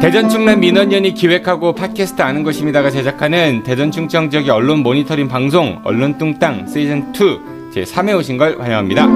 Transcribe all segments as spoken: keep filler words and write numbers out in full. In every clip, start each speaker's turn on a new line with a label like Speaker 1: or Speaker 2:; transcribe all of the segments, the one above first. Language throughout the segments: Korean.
Speaker 1: 대전 충남 민원연이 기획하고 팟캐스트 아는 것입니다가 제작하는 대전 충청 지역의 언론 모니터링 방송 언론 뚱땅 시즌 투 제삼 회 오신 걸 환영합니다.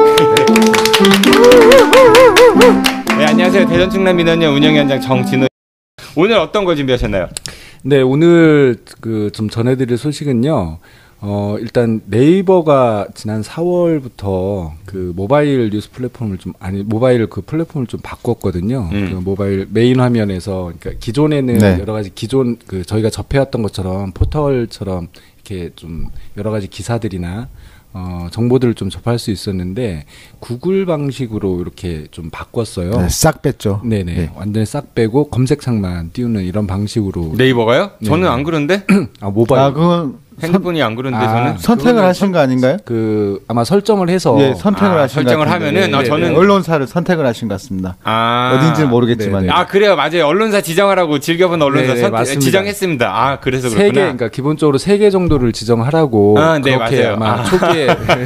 Speaker 1: 네, 안녕하세요. 대전 충남 민원연 운영위원장 정진호. 오늘 어떤 거 준비하셨나요?
Speaker 2: 네, 오늘 그 좀 전해드릴 소식은요. 어, 일단 네이버가 지난 사월부터 그 모바일 뉴스 플랫폼을 좀, 아니, 모바일 그 플랫폼을 좀 바꿨거든요. 음. 그 모바일 메인 화면에서, 그러니까 기존에는 네. 여러 가지 기존 그 저희가 접해왔던 것처럼 포털처럼 이렇게 좀 여러 가지 기사들이나 어, 정보들을 좀 접할 수 있었는데 구글 방식으로 이렇게 좀 바꿨어요.
Speaker 3: 네, 싹 뺐죠.
Speaker 2: 네네. 네. 완전히 싹 빼고 검색창만 띄우는 이런 방식으로.
Speaker 1: 네이버가요?
Speaker 2: 네.
Speaker 1: 저는 안 그런데?
Speaker 2: 아, 모바일.
Speaker 3: 아, 그건
Speaker 1: 핸드폰이 안 그런데
Speaker 3: 아,
Speaker 1: 저는
Speaker 3: 선택을 하신 거 아닌가요?
Speaker 2: 그 아마 설정을 해서
Speaker 3: 예, 선택을
Speaker 1: 아,
Speaker 3: 하신
Speaker 1: 설정을
Speaker 3: 것 같은데.
Speaker 1: 하면은 아, 저는
Speaker 3: 언론사를 선택을 하신 것 같습니다.
Speaker 1: 아,
Speaker 3: 어딘지는 모르겠지만.
Speaker 1: 아, 그래요. 맞아요. 언론사 지정하라고 즐겨본 언론사
Speaker 2: 네네,
Speaker 1: 선택, 지정했습니다. 아, 그래서 그렇구나.
Speaker 2: 세 개, 그러니까 기본적으로 세 개 정도를 지정하라고.
Speaker 1: 아, 네,
Speaker 2: 그렇게
Speaker 1: 맞아요.
Speaker 2: 아마
Speaker 1: 아.
Speaker 2: 초기에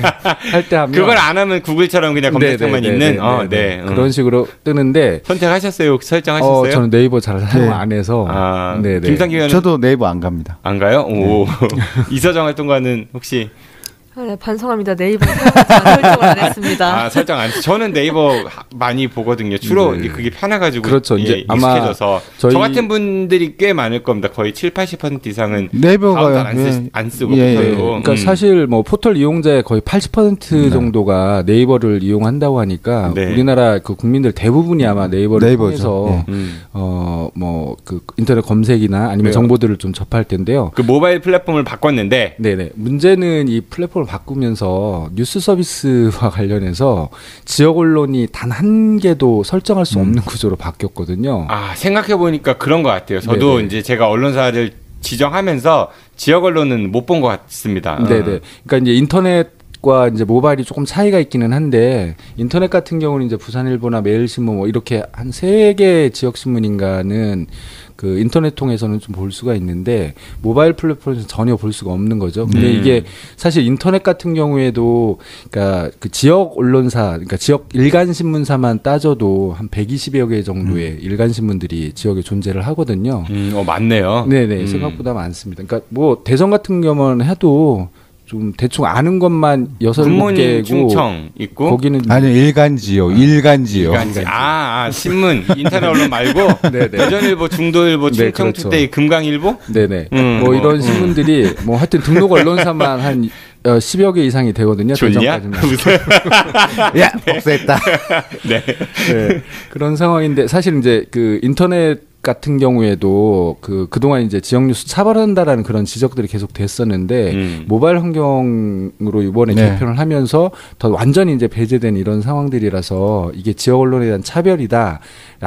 Speaker 2: 할 때 하면
Speaker 1: 그걸 안 하면 구글처럼 그냥 검색창만
Speaker 2: 네네,
Speaker 1: 있는
Speaker 2: 네네,
Speaker 1: 어,
Speaker 2: 네네.
Speaker 1: 네.
Speaker 2: 그런 식으로 뜨는데
Speaker 1: 선택하셨어요? 설정하셨어요?
Speaker 2: 어, 저는 네이버 잘 사용
Speaker 3: 네.
Speaker 2: 안 해서.
Speaker 1: 아,
Speaker 2: 네네.
Speaker 1: 김상기 의원은
Speaker 3: 저도 네이버 안 갑니다.
Speaker 1: 안 가요? 오. 이서정 활동가는 혹시
Speaker 4: 아, 네, 반성합니다. 네이버 설정을 안 했습니다.
Speaker 1: 아, 설정 안. 저는 네이버 많이 보거든요. 주로
Speaker 2: 네.
Speaker 1: 그게 편해가지고
Speaker 2: 그렇죠. 이제
Speaker 1: 예,
Speaker 2: 아마
Speaker 1: 익숙해져서
Speaker 2: 저희...
Speaker 1: 저 같은 분들이 꽤 많을 겁니다. 거의 칠, 팔십 퍼센트 이상은
Speaker 3: 네이버가요.
Speaker 1: 안, 쓰,
Speaker 3: 예.
Speaker 1: 안 쓰고
Speaker 3: 예,
Speaker 1: 포털로.
Speaker 3: 예.
Speaker 2: 그러니까
Speaker 1: 음.
Speaker 2: 사실 뭐 포털 이용자의 거의 팔십 퍼센트
Speaker 3: 네.
Speaker 2: 정도가 네이버를 이용한다고 하니까
Speaker 1: 네.
Speaker 2: 우리나라 그 국민들 대부분이 아마 네이버를
Speaker 3: 네이버죠.
Speaker 2: 통해서
Speaker 3: 예.
Speaker 1: 음.
Speaker 2: 어 뭐 그 인터넷 검색이나 아니면
Speaker 1: 그래요.
Speaker 2: 정보들을 좀 접할 텐데요.
Speaker 1: 그 모바일 플랫폼을 바꿨는데
Speaker 2: 네네. 문제는 이 플랫폼을 바꾸면서 뉴스 서비스와 관련해서 지역 언론이 단 한 개도 설정할 수 없는 구조로 바뀌었거든요.
Speaker 1: 아, 생각해 보니까 그런 것 같아요. 저도
Speaker 2: 네네.
Speaker 1: 이제 제가 언론사를 지정하면서 지역 언론은 못 본 것 같습니다.
Speaker 2: 네네. 그러니까 이제 인터넷과 이제 모바일이 조금 차이가 있기는 한데 인터넷 같은 경우는 이제 부산일보나 매일신문 뭐 이렇게 한 세 개 지역 신문인가는 그 인터넷 통해서는 좀 볼 수가 있는데 모바일 플랫폼에서 전혀 볼 수가 없는 거죠. 근데
Speaker 1: 음.
Speaker 2: 이게 사실 인터넷 같은 경우에도 그러니까 그 지역 언론사, 그러니까 지역 일간 신문사만 따져도 한 백이십여 개 정도의 음. 일간 신문들이 지역에 존재를 하거든요.
Speaker 1: 음, 어, 맞네요.
Speaker 2: 네네.
Speaker 1: 음.
Speaker 2: 생각보다 많습니다. 그러니까 뭐 대전 같은 경우는 해도 좀 대충 아는 것만 여섯 일곱 개고
Speaker 1: 충청 있고
Speaker 2: 거기는
Speaker 3: 아니요, 일간지요. 일간지요.
Speaker 1: 일간지. 아, 아, 신문 인터넷 언론 말고 대전일보, 중도일보,
Speaker 2: 네,
Speaker 1: 충청투데이,
Speaker 2: 그렇죠.
Speaker 1: 금강일보.
Speaker 2: 네네.
Speaker 1: 음,
Speaker 2: 뭐
Speaker 1: 뭐,
Speaker 2: 이런
Speaker 1: 음.
Speaker 2: 신문들이 뭐 하여튼 등록 언론사만 한 어, 십여 개 이상이 되거든요.
Speaker 1: 좋냐?
Speaker 2: 대전까지는.
Speaker 3: 야, 복수했다.
Speaker 1: 네.
Speaker 2: 네. 그런 상황인데 사실 이제 그 인터넷 같은 경우에도 그 그동안 이제 지역 뉴스 차별한다라는 그런 지적들이 계속 됐었는데 음. 모바일 환경으로 이번에
Speaker 3: 네.
Speaker 2: 개편을 하면서 더 완전히 이제 배제된 이런 상황들이라서 이게 지역 언론에 대한 차별이다라는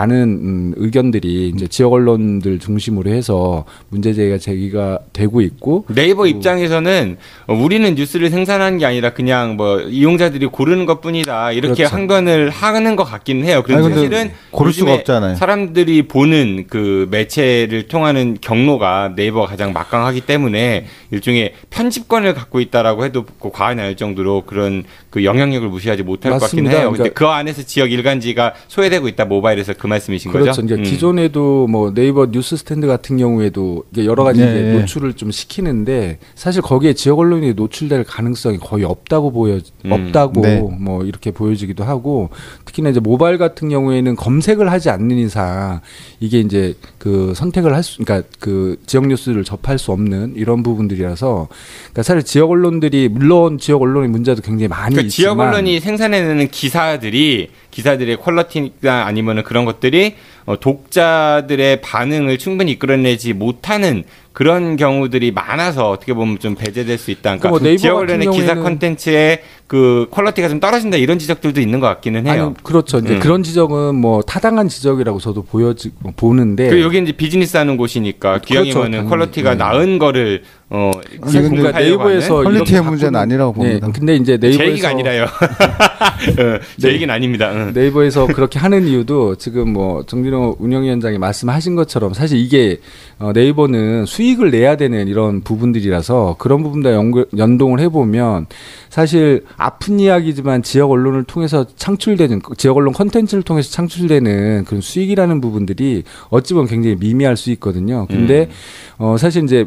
Speaker 2: 음, 의견들이 이제 지역 언론들 중심으로 해서 문제 제기가 제기가 되고 있고
Speaker 1: 네이버 입장에서는 우리는 뉴스를 생산하는 게 아니라 그냥 뭐 이용자들이 고르는 것뿐이다 이렇게
Speaker 2: 그렇죠.
Speaker 1: 항변을 하는 것 같기는 해요. 그런데
Speaker 3: 아니,
Speaker 1: 사실은
Speaker 3: 고를 수가 없잖아요.
Speaker 1: 사람들이 보는 그 매체를 통하는 경로가 네이버가 가장 막강하기 때문에 일종의 편집권을 갖고 있다라고 해도 과언이 아닐 정도로 그런 그 영향력을 무시하지 못할 것 같긴 해요. 그런데 그러니까 그 안에서 지역 일간지가 소외되고 있다 모바일에서 그 말씀이신
Speaker 2: 그렇죠.
Speaker 1: 거죠?
Speaker 2: 그러니까
Speaker 1: 음.
Speaker 2: 기존에도 뭐 네이버 뉴스 스탠드 같은 경우에도 이게 여러 가지
Speaker 3: 네.
Speaker 2: 이제 노출을 좀 시키는데 사실 거기에 지역 언론이 노출될 가능성이 거의 없다고 보여
Speaker 1: 음.
Speaker 2: 없다고
Speaker 3: 네.
Speaker 2: 뭐 이렇게 보여지기도 하고 특히나 이제 모바일 같은 경우에는 검색을 하지 않는 이상 이게 이제 그 선택을 할 수, 그러니까 그 지역 뉴스를 접할 수 없는 이런 부분들이라서, 그러니까 사실 지역 언론들이 물론 지역 언론의 문제도 굉장히 많이
Speaker 1: 그러니까
Speaker 2: 있지만,
Speaker 1: 지역 언론이 생산해내는 기사들이 기사들의 퀄리티나 아니면은 그런 것들이 어, 독자들의 반응을 충분히 이끌어내지 못하는 그런 경우들이 많아서 어떻게 보면 좀 배제될 수 있다. 그러니까
Speaker 2: 뭐 네이버
Speaker 1: 지역 언론의
Speaker 2: 같은
Speaker 1: 기사
Speaker 2: 경우에는
Speaker 1: 콘텐츠의 그 퀄리티가 좀 떨어진다 이런 지적들도 있는 것 같기는 해요.
Speaker 2: 아니, 그렇죠. 이제
Speaker 1: 음.
Speaker 2: 그런 지적은 뭐 타당한 지적이라고 저도 보여지 보는데.
Speaker 1: 그 여기 이제 비즈니스하는 곳이니까 기왕이면은
Speaker 2: 그렇죠,
Speaker 1: 퀄리티가
Speaker 2: 네.
Speaker 1: 나은 거를 어
Speaker 2: 그러니까 네이버에서
Speaker 3: 퀄리티의 문제는 아니라고 봅니다.
Speaker 2: 네, 근데 이제 네이버에서
Speaker 1: 제 얘기가 아니라요. 어, 제
Speaker 2: 네.
Speaker 1: 얘기는 아닙니다. 응.
Speaker 2: 네이버에서 그렇게 하는 이유도 지금 뭐 정진호 운영위원장이 말씀하신 것처럼 사실 이게 어, 네이버는 수익을 내야 되는 이런 부분들이라서 그런 부분과 연동을 해보면 사실 아픈 이야기지만 지역 언론을 통해서 창출되는 지역 언론 콘텐츠를 통해서 창출되는 그런 수익이라는 부분들이 어찌 보면 굉장히 미미할 수 있거든요. 근데 음. 어 사실 이제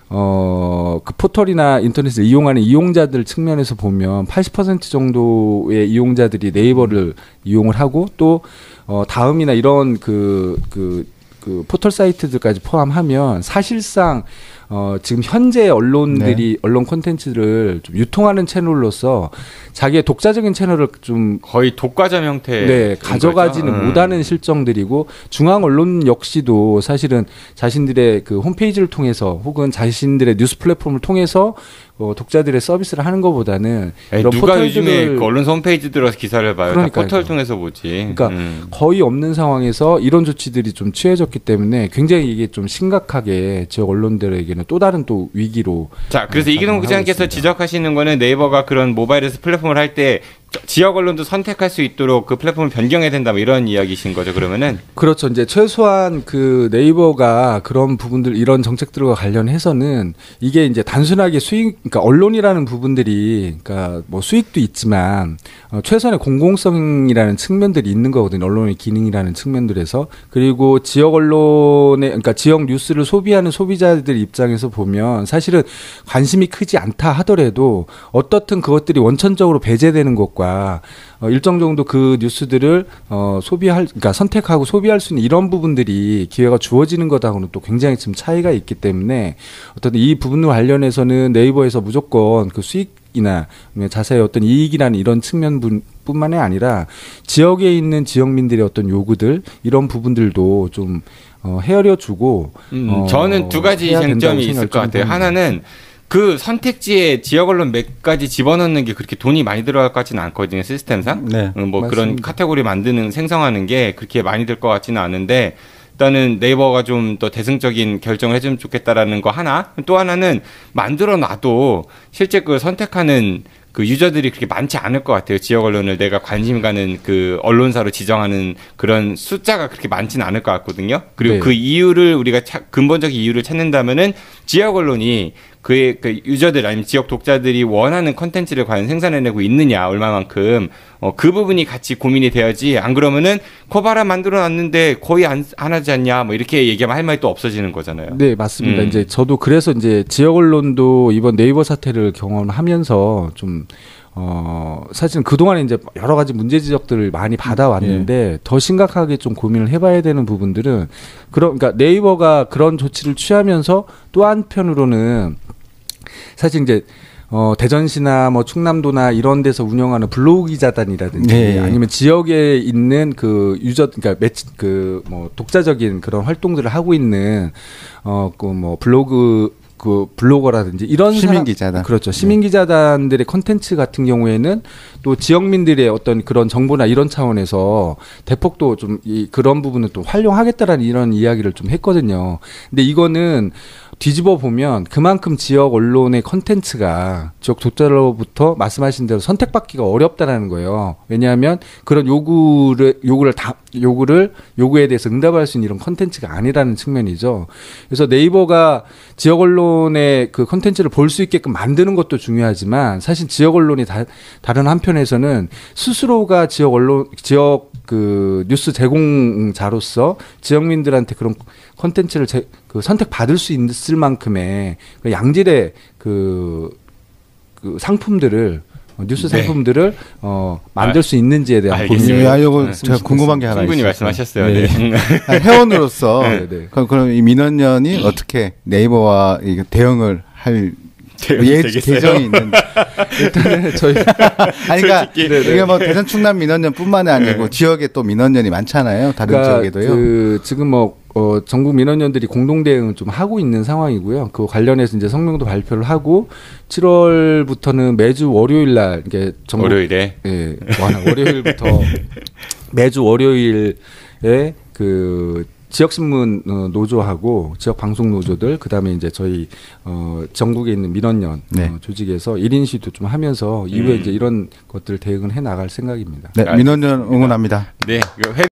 Speaker 2: 어, 그 포털이나 인터넷을 이용하는 이용자들 측면에서 보면 팔십 퍼센트 정도의 이용자들이 네이버를 이용을 하고 또 어, 다음이나 이런 그, 그, 그 포털 사이트들까지 포함하면 사실상 어, 지금 현재 언론들이 네. 언론 콘텐츠를 좀 유통하는 채널로서 자기의 독자적인 채널을 좀
Speaker 1: 거의 독과점 형태
Speaker 2: 네, 가져가지는 음. 못하는 실정들이고 중앙 언론 역시도 사실은 자신들의 그 홈페이지를 통해서 혹은 자신들의 뉴스 플랫폼을 통해서 어, 독자들의 서비스를 하는 것보다는
Speaker 1: 에이,
Speaker 2: 이런
Speaker 1: 누가
Speaker 2: 포털들을
Speaker 1: 요즘에 그 언론사 홈페이지 들어서 기사를 봐요. 다 포털 통해서 보지.
Speaker 2: 그러니까
Speaker 1: 음.
Speaker 2: 거의 없는 상황에서 이런 조치들이 좀 취해졌기 때문에 굉장히 이게 좀 심각하게 지역 언론들에게는 또 다른 또 위기로.
Speaker 1: 자, 그래서 이기동 국장께서 지적하시는 거는 네이버가 그런 모바일에서 플랫폼을 할 때 지역 언론도 선택할 수 있도록 그 플랫폼을 변경해야 된다, 뭐 이런 이야기신 거죠, 그러면은?
Speaker 2: 그렇죠. 이제 최소한 그 네이버가 그런 부분들, 이런 정책들과 관련해서는 이게 이제 단순하게 수익, 그러니까 언론이라는 부분들이, 그러니까 뭐 수익도 있지만, 어, 최소한의 공공성이라는 측면들이 있는 거거든요. 언론의 기능이라는 측면들에서. 그리고 지역 언론의, 그러니까 지역 뉴스를 소비하는 소비자들 입장에서 보면 사실은 관심이 크지 않다 하더라도 어떻든 그것들이 원천적으로 배제되는 것과 어, 일정 정도 그 뉴스들을 어, 소비할, 그러니까 선택하고 소비할 수 있는 이런 부분들이 기회가 주어지는 것하고는 또 굉장히 지금 차이가 있기 때문에 어떤 이 부분과 관련해서는 네이버에서 무조건 그 수익이나 자사의 어떤 이익이라는 이런 측면뿐만이 아니라 지역에 있는 지역민들의 어떤 요구들 이런 부분들도 좀 어, 헤아려주고
Speaker 1: 음,
Speaker 2: 어,
Speaker 1: 저는 두 가지 쟁점이 있을 것 같아요. 하나는 그 선택지에 지역 언론 몇 가지 집어넣는 게 그렇게 돈이 많이 들어갈 것 같지는 않거든요, 시스템상. 네, 음, 뭐 맞습니다. 그런 카테고리 만드는, 생성하는 게 그렇게 많이 들 것 같지는 않은데, 일단은 네이버가 좀 더 대승적인 결정을 해주면 좋겠다라는 거 하나. 또 하나는 만들어 놔도 실제 그 선택하는 그 유저들이 그렇게 많지 않을 것 같아요. 지역 언론을 내가 관심 가는 그 언론사로 지정하는 그런 숫자가 그렇게 많지는 않을 것 같거든요. 그리고 네. 그 이유를 우리가 차, 근본적인 이유를 찾는다면은 지역 언론이 그의 그 유저들 아니면 지역 독자들이 원하는 컨텐츠를 과연 생산해내고 있느냐 얼마만큼 어, 그 부분이 같이 고민이 돼야지. 안 그러면은 코바라 만들어놨는데 거의 안, 안 하지 않냐 뭐 이렇게 얘기하면 할 말이 또 없어지는 거잖아요.
Speaker 2: 네, 맞습니다.
Speaker 1: 음.
Speaker 2: 이제 저도 그래서 이제 지역 언론도 이번 네이버 사태를 경험하면서 좀 어, 사실은 그동안에 이제 여러 가지 문제 지적들을 많이 받아왔는데 예. 더 심각하게 좀 고민을 해봐야 되는 부분들은 그런, 그러니까 네이버가 그런 조치를 취하면서 또 한편으로는 사실 이제 어, 대전시나 뭐 충남도나 이런 데서 운영하는 블로그 기자단이라든지 네. 아니면 지역에 있는 그 유저, 그러니까 매치, 그 뭐 독자적인 그런 활동들을 하고 있는 어, 그 뭐 블로그 그 블로거라든지 이런
Speaker 3: 시민기자단
Speaker 2: 그렇죠. 시민기자단들의 컨텐츠 같은 경우에는 또 지역민들의 어떤 그런 정보나 이런 차원에서 대폭 또 좀 이 그런 부분을 또 활용하겠다라는 이런 이야기를 좀 했거든요. 근데 이거는 뒤집어 보면 그만큼 지역 언론의 컨텐츠가 지역 독자로부터 말씀하신 대로 선택받기가 어렵다라는 거예요. 왜냐하면 그런 요구를 요구를 다 요구를 요구에 대해서 응답할 수 있는 이런 컨텐츠가 아니라는 측면이죠. 그래서 네이버가 지역 언론의 그 컨텐츠를 볼 수 있게끔 만드는 것도 중요하지만 사실 지역 언론이 다, 다른 한편에서는 스스로가 지역 언론 지역 그 뉴스 제공자로서 지역민들한테 그런 컨텐츠를 제, 그 선택받을 수 있을 만큼의 그 양질의 그, 그 상품들을 뉴스 상품들을 네. 어, 만들 수 있는지에 대한
Speaker 3: 고민을. 아, 이거 제가 궁금한 게 하나 있어요.
Speaker 1: 충분히 말씀하셨어요.
Speaker 3: 네. 네. 회원으로서 네, 네. 그럼, 그럼 이 민원연이 어떻게 네이버와 대응을 할 예, 계정이 있는데
Speaker 2: 일단은 저희
Speaker 3: 아니 그러니까 이게 뭐 대전 충남 민원연뿐만이 아니고 네. 지역에 또 민원연이 많잖아요. 다른 그러니까 지역에도요.
Speaker 2: 그 지금 뭐 어, 전국 민원연들이 공동 대응을 좀 하고 있는 상황이고요. 그 관련해서 이제 성명도 발표를 하고 칠월부터는 매주 월요일 날 이게 전국
Speaker 1: 월요일에
Speaker 2: 예, 월요일부터 매주 월요일에 그 지역신문 노조하고 지역 방송 노조들 그다음에 이제 저희 어 전국에 있는 민원연 네. 어, 조직에서 일 인 시도 좀 하면서 이후에 음. 이제 이런 것들 대응을 해 나갈 생각입니다.
Speaker 3: 네, 민원연 응원합니다.
Speaker 1: 네.